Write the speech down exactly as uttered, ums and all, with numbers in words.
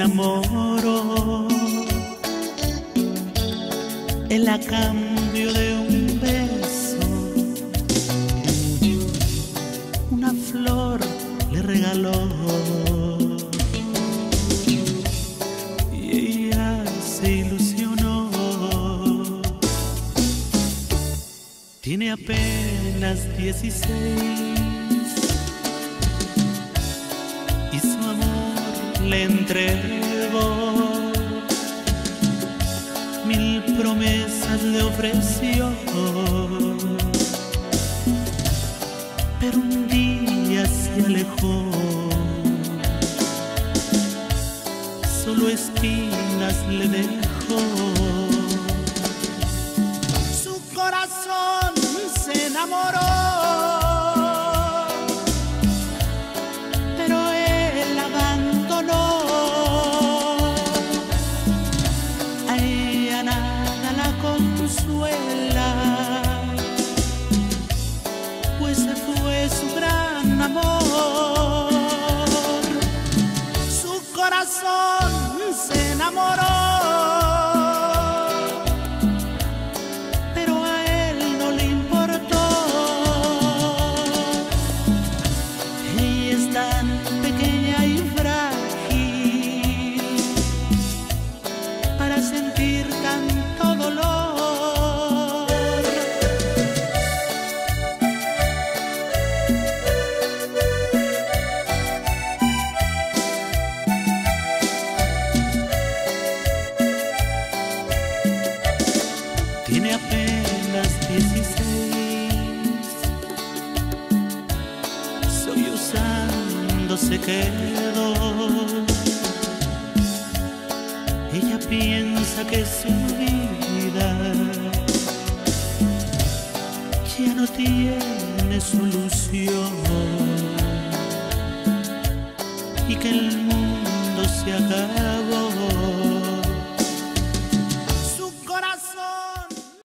enamoró. Él a cambio de un beso, una flor le regaló. Y ella se ilusionó. Tiene apenas dieciséis y su amor le entregó. Mil promesas le ofreció, pero un día se alejó. Solo espinas le dejó. Su corazón se enamoró, pero él abandonó. A ella nada la consuela, pues se fue su gran amor. Su corazón se enamoró, pero a él no le importó. Ella es tan pequeña y frágil para sentir tanto dolor. Tiene apenas dieciséis, sollozando se quedó. Ella piensa que su vida ya no tiene solución y que el mundo se acabó.